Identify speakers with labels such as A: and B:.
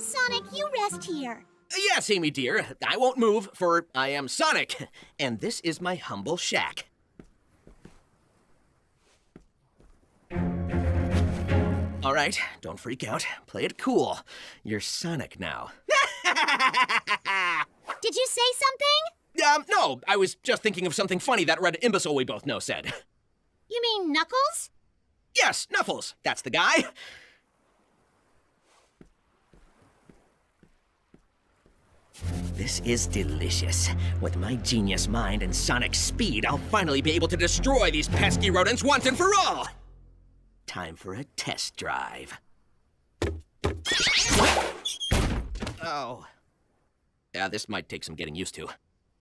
A: Sonic, you rest here.
B: Yes, Amy dear, I won't move, for I am Sonic, and this is my humble shack. All right, don't freak out. Play it cool. You're Sonic now.
A: Did you say something?
B: No, I was just thinking of something funny that red imbecile we both know said.
A: You mean Knuckles?
B: Yes, Knuckles, that's the guy. This is delicious. With my genius mind and sonic speed, I'll finally be able to destroy these pesky rodents once and for all. Time for a test drive. Oh. Yeah, this might take some getting used to.